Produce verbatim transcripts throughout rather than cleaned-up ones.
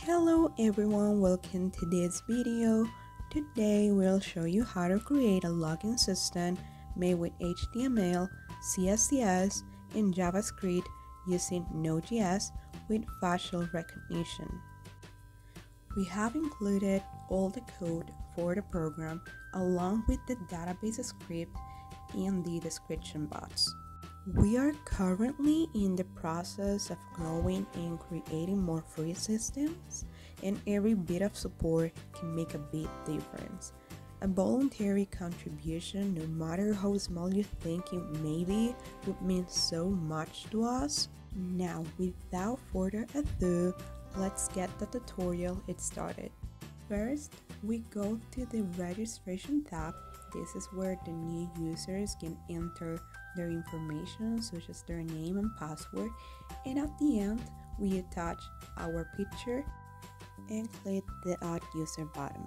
Hello everyone, welcome to this video. Today we'll show you how to create a login system made with H T M L, C S S, and JavaScript using Node dot J S with facial recognition. We have included all the code for the program along with the database script in the description box. We are currently in the process of growing and creating more free systems, and every bit of support can make a big difference. A voluntary contribution, no matter how small you think it may be, would mean so much to us. Now, without further ado, let's get the tutorial started. First, we go to the registration tab. This is where the new users can enter their information such as their name and password, and at the end we attach our picture and click the add user button.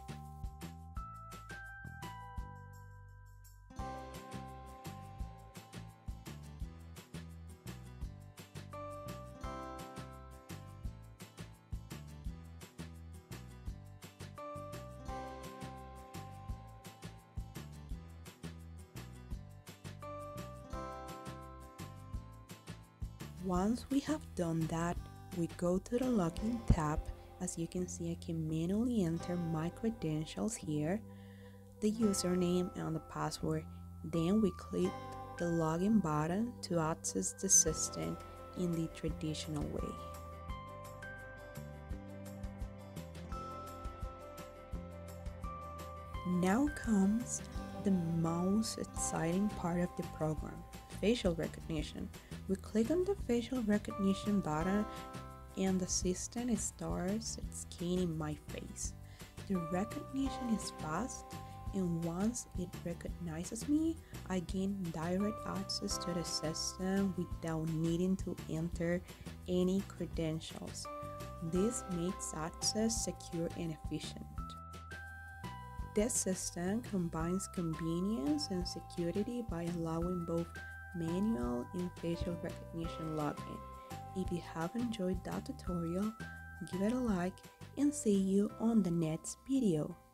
Once we have done that, we go to the login tab. As you can see, I can manually enter my credentials here, the username and the password. Then we click the login button to access the system in the traditional way. Now comes the most exciting part of the program, facial recognition. We click on the facial recognition button and the system starts scanning my face. The recognition is fast, and once it recognizes me, I gain direct access to the system without needing to enter any credentials. This makes access secure and efficient. This system combines convenience and security by allowing both manual and facial recognition login. If you have enjoyed that tutorial, give it a like and see you on the next video.